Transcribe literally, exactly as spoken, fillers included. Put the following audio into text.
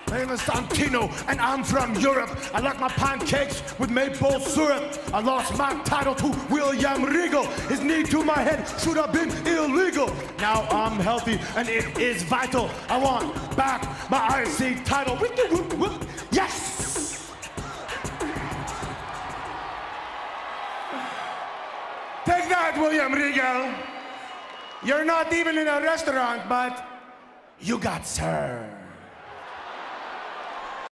My name is Santino, and I'm from Europe. I like my pancakes with maple syrup. I lost my title to William Regal. His knee to my head should have been illegal. Now I'm healthy, and it is vital. I want back my I C title. Yes! Take that, William Regal. You're not even in a restaurant, but you got served.